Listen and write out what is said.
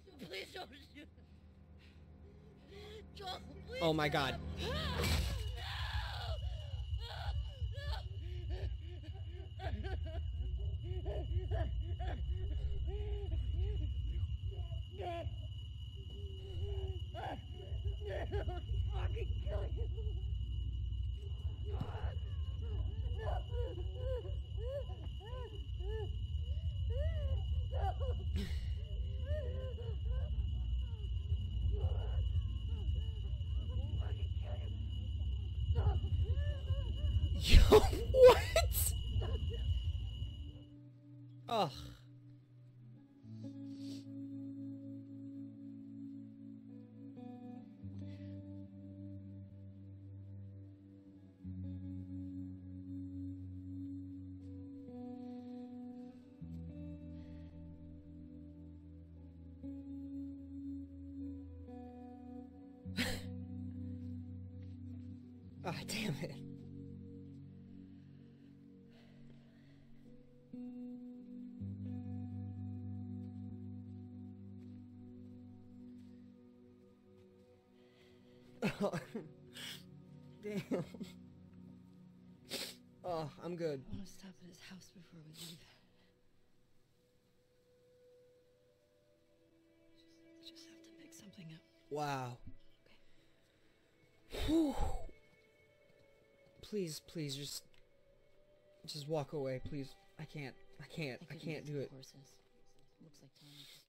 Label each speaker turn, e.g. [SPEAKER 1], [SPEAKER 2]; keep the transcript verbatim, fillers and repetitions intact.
[SPEAKER 1] Please don't shoot. Joel, please.
[SPEAKER 2] Oh my god.
[SPEAKER 1] Fucking kill you.
[SPEAKER 2] Yo, what? Ugh. Ah, damn it. Oh, damn. Oh, I'm good.
[SPEAKER 1] I want to stop at his house before we leave. Just, just have to pick something up.
[SPEAKER 2] Wow. Whew. Please, please, just, just walk away, please. I can't, I can't, I, I can't do it.
[SPEAKER 1] Horses. Looks like Tommy.